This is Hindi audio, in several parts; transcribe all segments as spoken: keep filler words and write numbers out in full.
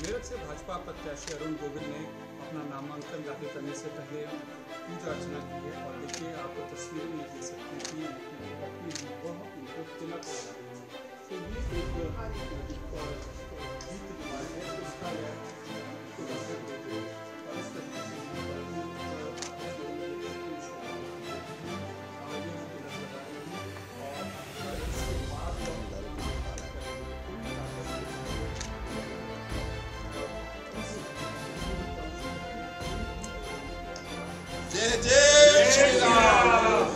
मेरठ से भाजपा प्रत्याशी अरुण गोविल ने अपना नामांकन दाखिल करने से पहले पूजा अर्चना की है और देखिए आप तस्वीर में देख सकते हैं कि अपनी वह उनको तिलक लगा रही है। तो ये एक गीत रिवाज है उसका जय जय श्री राम।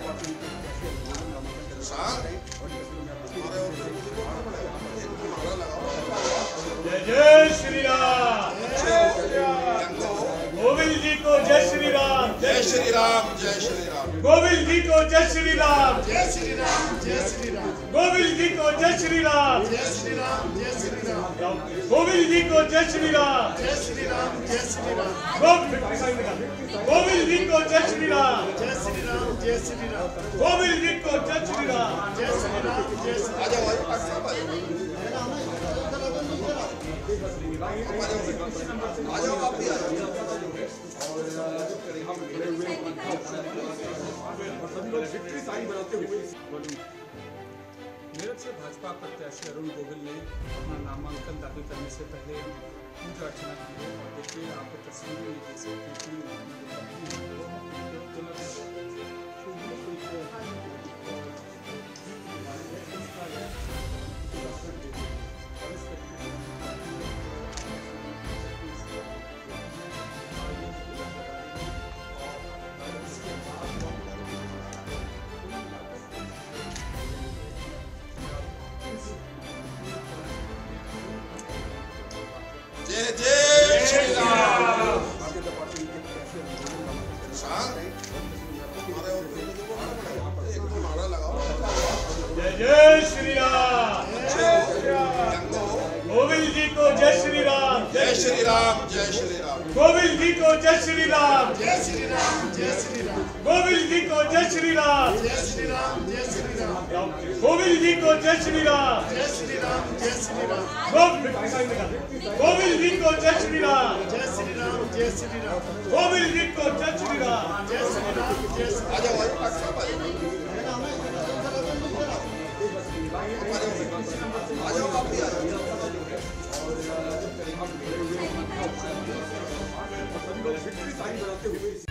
जय जय श्री राम। गोविल जी को जय श्री राम। जय श्री राम। जय श्री राम। गोविल जी को जय श्री राम। जय श्री राम। जय श्री राम। गोविल जी को जय श्री राम। जय श्री राम। जय श्री राम। गोविल जी को जय श्री राम। जय श्री राम। जय श्री राम। गोविल जी को जय श्री राम। जय श्री राम। जय श्री राम। गोविल जी को जय श्री राम। जय श्री राम। जय श्री आ जाओ आ जाओ आप भी आ जाओ। मेरठ से भाजपा प्रत्याशी अरुण गोविल ने अपना नामांकन दाखिल करने से पहले पूजा अर्चना की है और देखिए आप तस्वीर में देख सकते हैं जय जय श्री राम। जय जय श्री राम। गोविल जी को जय श्री राम। जय श्री राम। जय श्री राम। गोविल जी को जय श्री राम। जय श्री राम। जय श्री राम। गोविल जी को जय श्री राम। जय श्री राम। जय श्री राम। गोविल जी को जय श्री राम। जय श्री राम। जय श्री राम। गोविल जी को जय श्री राम। जय श्री राम। जय श्री राम। गोविल जी को जय श्री राम। जय श्री राम। जय श्री आ जाओ आ जाओ आप भी आ जाओ।